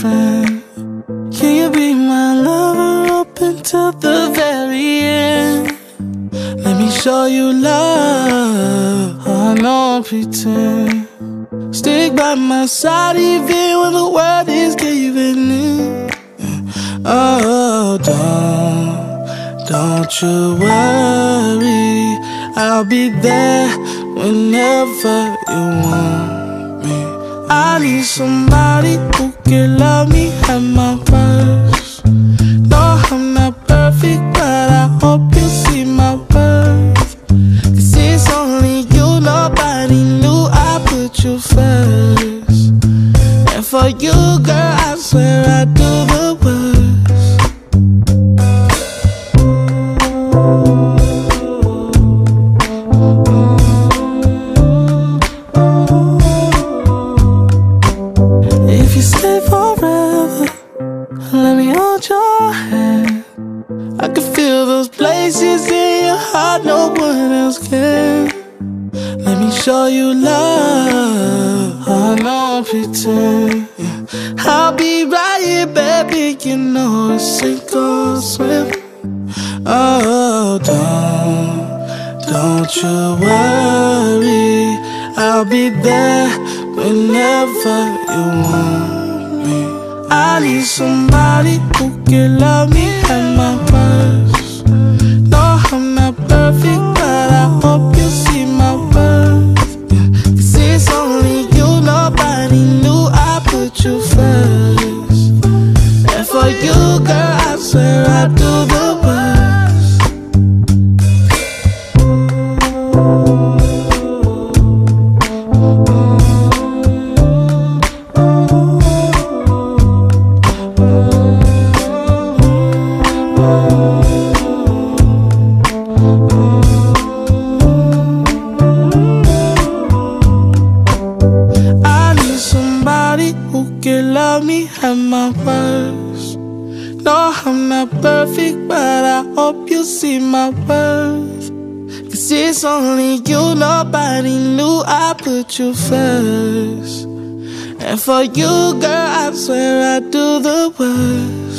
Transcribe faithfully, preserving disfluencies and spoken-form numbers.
friend? Can you be my lover up until the very end? Let me show you love, I don't pretend. Stick by my side even when the world is giving in. Oh, don't, don't you worry, I'll be there whenever you want me. I need somebody who can love me at my worst. No, I'm not perfect, but I hope you see my worth. Cause it's only you, nobody knew I put you first. And for you, girl, I swear I do the worst. If you stay forever, let me hold your hand. I can feel those places in your heart no one else can. Let me show you love, I don't pretend. I'll be right here, baby, you know it's sink or swim. Oh, don't, don't you worry, I'll be there whenever you want me. I need somebody who can love me at my worst. No, I'm not perfect, but I hope you see my worth. Cause it's only you, nobody knew I put you first. And for you, girl, I swear I do the worst. Who can love me at my worst? No, I'm not perfect, but I hope you see my worth. Cause it's only you, nobody knew I put you first. And for you, girl, I swear I do the worst.